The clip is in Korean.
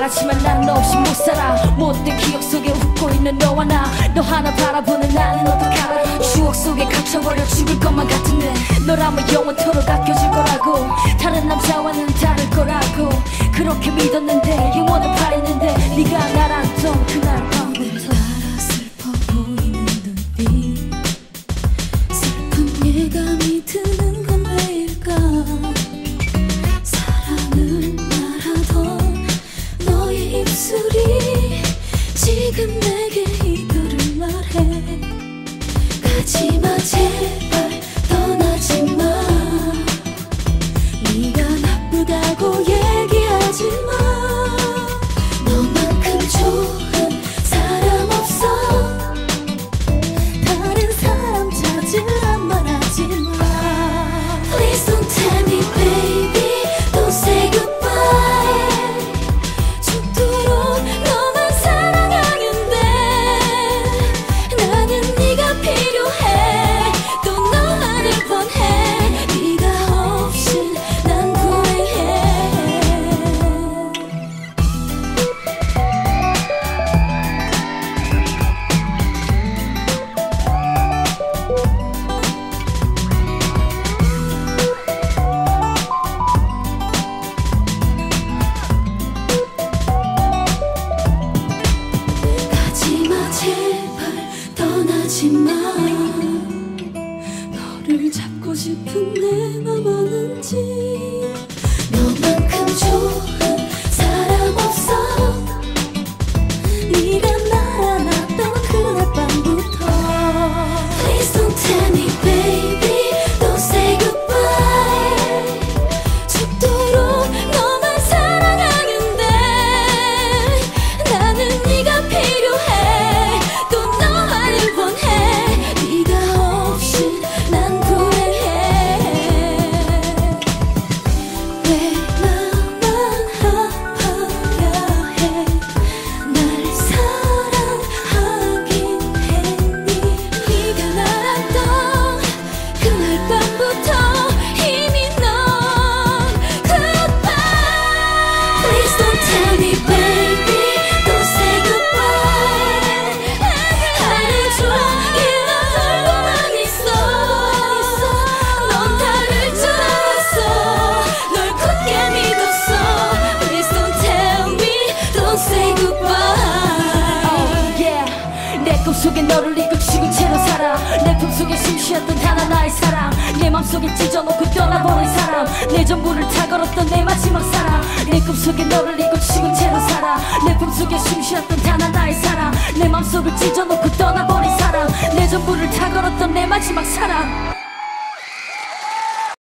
말하지만 난 너 없이 못 살아. 못된 기억 속에 웃고 있는 너와 나, 너 하나 바라보는 나는 어떡하라. 추억 속에 갇혀버려 죽을 것만 같은데 너라면 영원토록 아껴줄 거라고. 다른 남자와는 다를 거라고 그렇게 믿었는데 영원을 바랬는데 네가 날았던 그날 밤부터 슬퍼 보이는 눈빛, 슬픈 예감이 드는 건 왜일까. 사랑을 말하던 너의 입술이 지금 내게 이별을 말해. 가지마 제발 떠나지마. 네가 나쁘다고 얘기하지마. 너만큼 좋은 사람 없어. 다른 사람 찾으란 말하지마. Please don't tell me baby, don't say goodbye. 죽도록 너만 사랑하는데 나는 네가 필요해. 또 너만을 원해. 네가 없인 난 불행해. 가지마 제발 떠나지마. 너를 잡고 싶은 내 맘 아는지. 너만큼 좋은 사람 없어. 네가 날 안았던 그날 밤부터. Please don't tell me baby, don't say goodbye. 죽도록 너만 사랑하는데 나는 네가 필요해. 또 너만을 원해. 네가 없인 난 불행해. 왜 나만 아파야 해. 날 사랑하긴 했니. 네가 날았던 그날 밤부터 이미 넌 goodbye. Please don't tell me baby, don't say goodbye. 하루 종일 넌 울고만 있어. 넌 다를 줄 알았어. 널 굳게 믿었어. Please don't tell me, don't say goodbye. Oh yeah, 내 꿈속에 너를 잊고 죽은 채로 살아. 내 품속에 숨쉬었던 단 하나의 사랑, 내 맘속에 찢어놓고 떠나버린 사람, 내 전부를 다 걸었던 내 마지막 사랑. 내 꿈속에 너를 잊고 죽은 채로 살아. 내 품속에 숨쉬었던 단 하나의 사랑, 내 맘속을 찢어놓고 떠나버린 사람, 내 전부를 다 걸었던 내 마지막 사랑.